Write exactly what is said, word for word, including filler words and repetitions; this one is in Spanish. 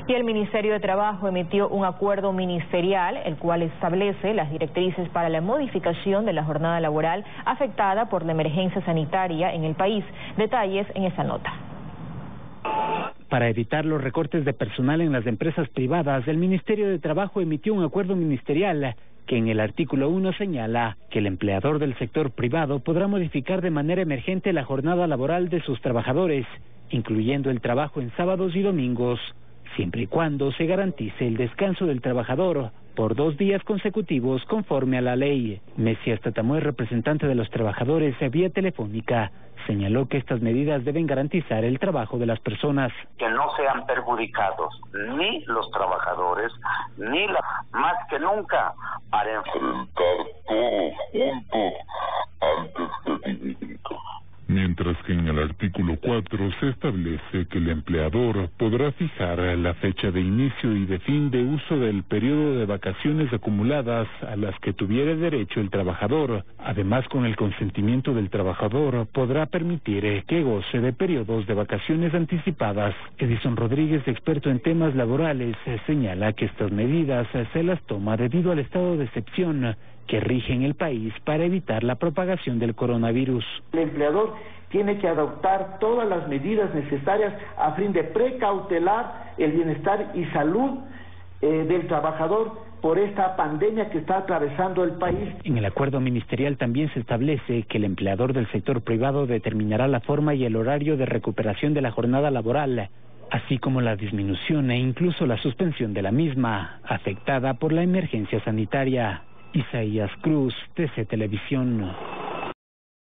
Y el Ministerio de Trabajo emitió un acuerdo ministerial, el cual establece las directrices para la modificación de la jornada laboral afectada por la emergencia sanitaria en el país. Detalles en esta nota. Para evitar los recortes de personal en las empresas privadas, el Ministerio de Trabajo emitió un acuerdo ministerial que en el artículo uno señala que el empleador del sector privado podrá modificar de manera emergente la jornada laboral de sus trabajadores, incluyendo el trabajo en sábados y domingos, siempre y cuando se garantice el descanso del trabajador por dos días consecutivos conforme a la ley. Mesías Tatamoy, representante de los trabajadores vía telefónica, señaló que estas medidas deben garantizar el trabajo de las personas. Que no sean perjudicados ni los trabajadores, ni la, más que nunca, para enfrentar todos juntos ante este evento. Mientras que en el artículo cuatro se establece que el empleador podrá fijar la fecha de inicio y de fin de uso del periodo de vacaciones acumuladas a las que tuviera derecho el trabajador. Además, con el consentimiento del trabajador, podrá permitir que goce de periodos de vacaciones anticipadas. Edison Rodríguez, experto en temas laborales, señala que estas medidas se las toma debido al estado de excepción que rige en el país para evitar la propagación del coronavirus. El empleador tiene que adoptar todas las medidas necesarias a fin de precautelar el bienestar y salud eh, del trabajador por esta pandemia que está atravesando el país. En el acuerdo ministerial también se establece que el empleador del sector privado determinará la forma y el horario de recuperación de la jornada laboral, así como la disminución e incluso la suspensión de la misma, afectada por la emergencia sanitaria. Isaías Cruz, T C Televisión.